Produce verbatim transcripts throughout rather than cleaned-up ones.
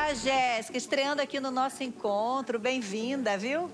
Fala, Jéssica, estreando aqui no nosso encontro, bem-vinda, viu?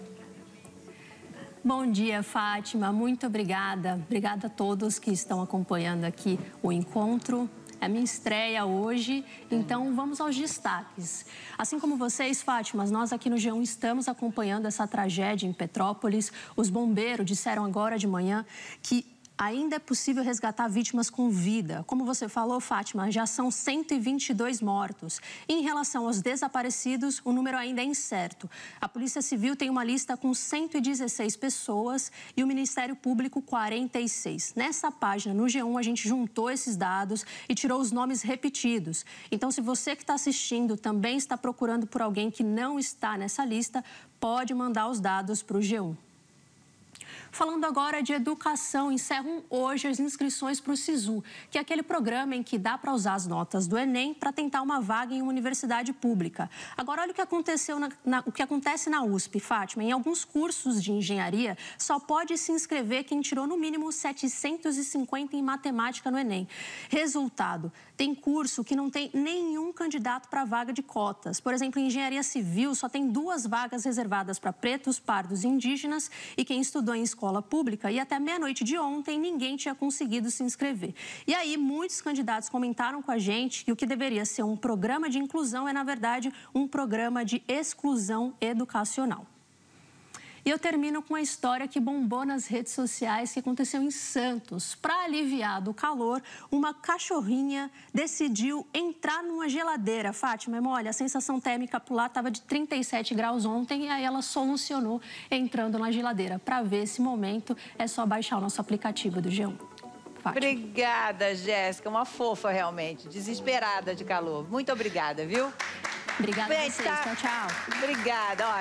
Bom dia, Fátima, muito obrigada. Obrigada a todos que estão acompanhando aqui o encontro. É a minha estreia hoje, então vamos aos destaques. Assim como vocês, Fátima, nós aqui no G um estamos acompanhando essa tragédia em Petrópolis. Os bombeiros disseram agora de manhã que ainda é possível resgatar vítimas com vida. Como você falou, Fátima, já são cento e vinte e dois mortos. E em relação aos desaparecidos, o número ainda é incerto. A Polícia Civil tem uma lista com cento e dezesseis pessoas e o Ministério Público quarenta e seis. Nessa página, no G um, a gente juntou esses dados e tirou os nomes repetidos. Então, se você que está assistindo também está procurando por alguém que não está nessa lista, pode mandar os dados para o G um. Falando agora de educação, encerram hoje as inscrições para o SISU, que é aquele programa em que dá para usar as notas do Enem para tentar uma vaga em uma universidade pública. Agora, olha o que aconteceu na, na, o que acontece na U S P, Fátima. Em alguns cursos de engenharia, só pode se inscrever quem tirou no mínimo setecentos e cinquenta em matemática no Enem. Resultado, tem curso que não tem nenhum candidato para vaga de cotas. Por exemplo, em engenharia civil, só tem duas vagas reservadas para pretos, pardos e indígenas, e quem estudou em escola pública e até meia-noite de ontem ninguém tinha conseguido se inscrever. E aí muitos candidatos comentaram com a gente que o que deveria ser um programa de inclusão é, na verdade, um programa de exclusão educacional. E eu termino com uma história que bombou nas redes sociais, que aconteceu em Santos. Para aliviar do calor, uma cachorrinha decidiu entrar numa geladeira. Fátima, olha, a sensação térmica por lá estava de trinta e sete graus ontem e aí ela solucionou entrando na geladeira. Para ver esse momento, é só baixar o nosso aplicativo do G um. Fátima. Obrigada, Jéssica. Uma fofa, realmente. Desesperada de calor. Muito obrigada, viu? Obrigada a vocês. Tá... Tchau, tchau. Obrigada. Ó.